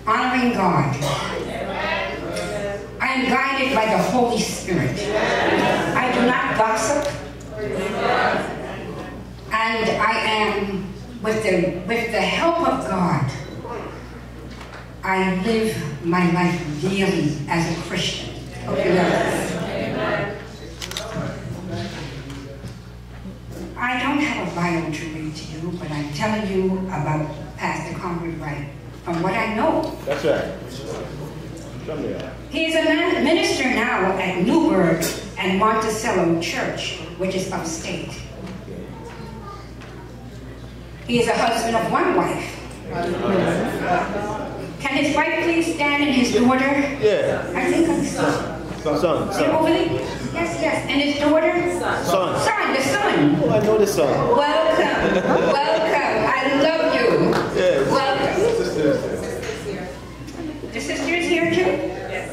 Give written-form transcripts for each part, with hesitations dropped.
honoring God. I am guided by the Holy Spirit. I do not gossip. And I am, with the help of God, I live my life daily as a Christian. Okay. I don't have a bio to read to you, but I'm telling you about Pastor Conrad Wright from what I know. That's right. He is a minister now at Newburgh and Monticello Church, which is upstate. He is a husband of one wife. Can his wife please stand and his daughter? Yeah. I think I'm son. Son. Over there? Yes. And his daughter? Son, the son. Oh, I know the son. Welcome. I love you. Yes. Welcome. The sister is here too? Yes.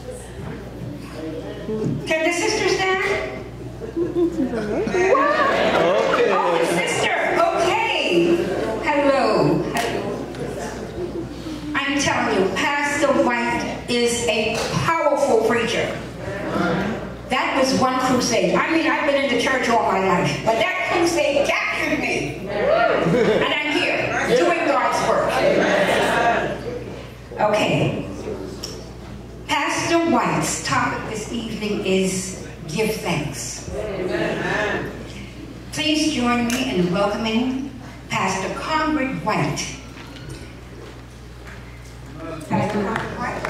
Can the sister stand? Okay. Oh, the sister. Okay. Hello. I'm telling you, Pastor White is a powerful preacher. That was one crusade. I mean, I've been in the church all my life, but that crusade captured me. And I'm here, doing God's work. Okay. Pastor White's topic this evening is Give Thanks. Please join me in welcoming Pastor Conrad White. Pastor Conrad White.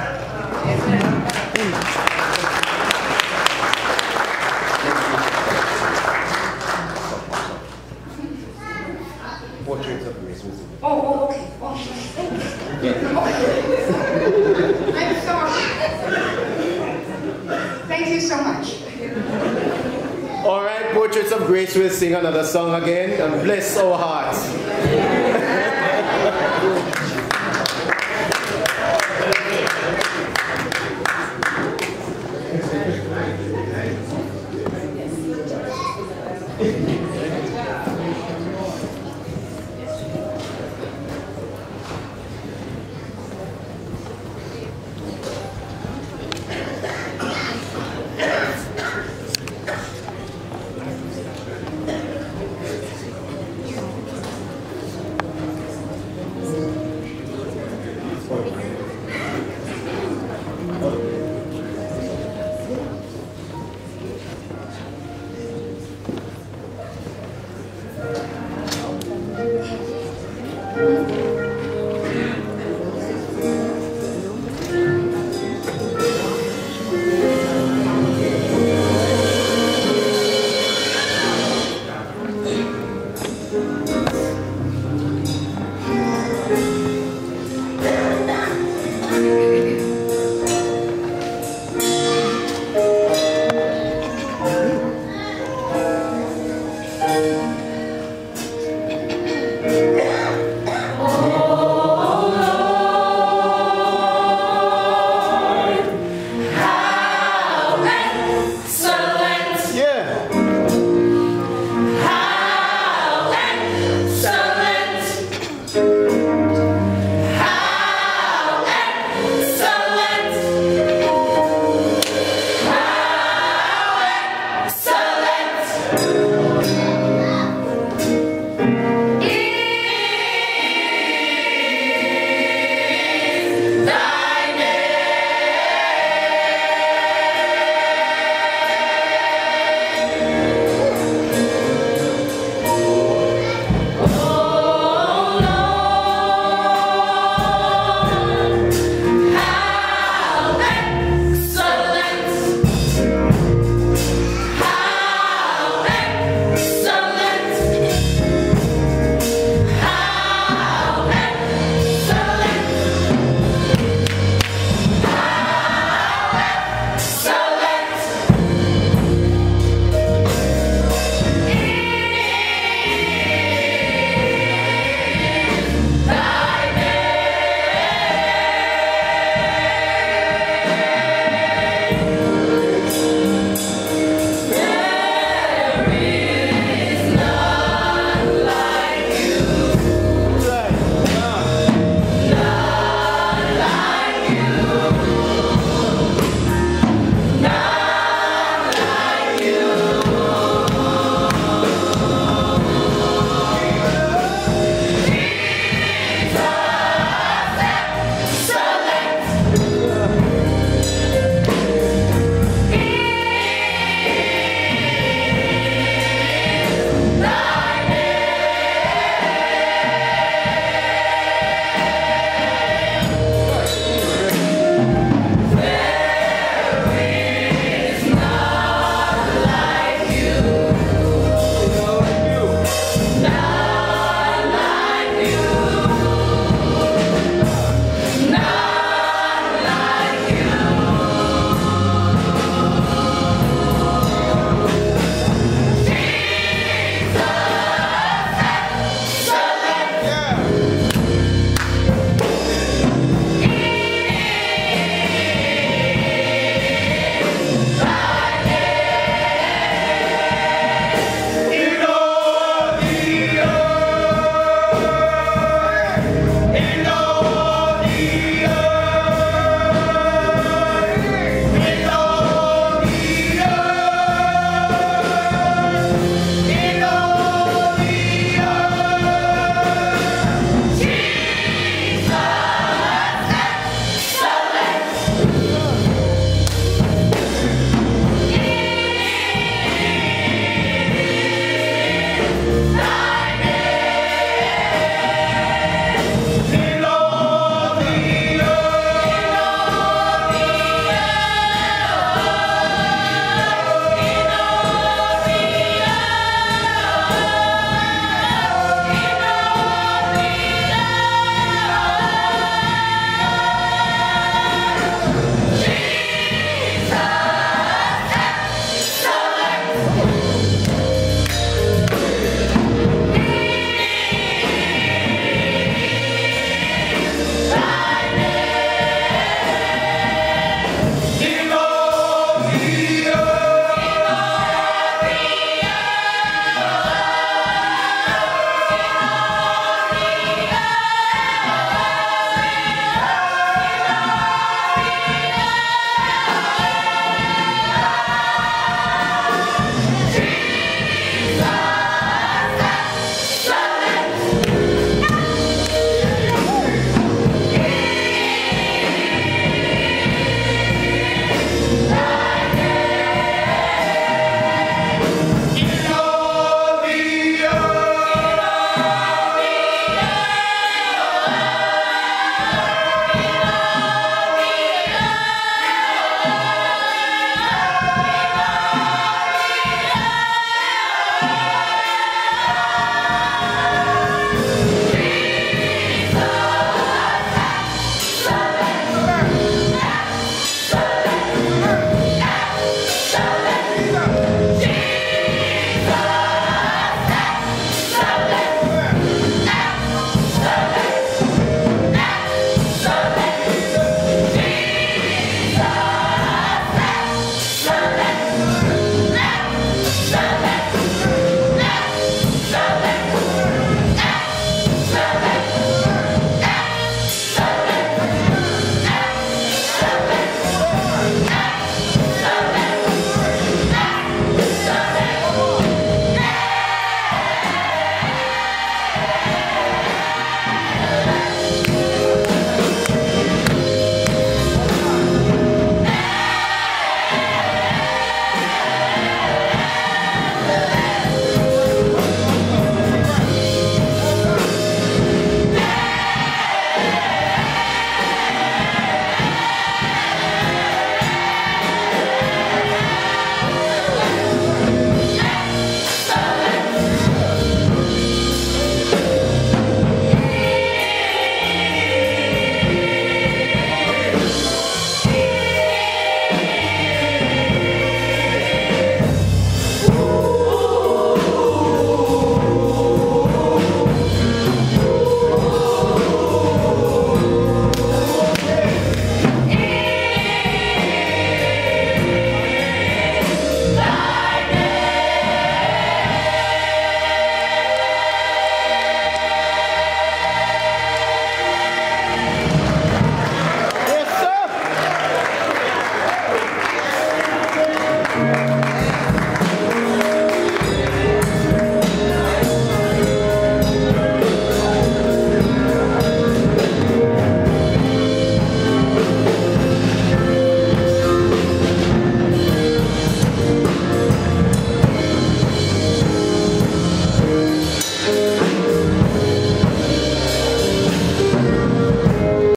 Oh, okay. Oh, I'm sorry. Thank you so much. All right, Portraits of Grace will sing another song again and bless our hearts.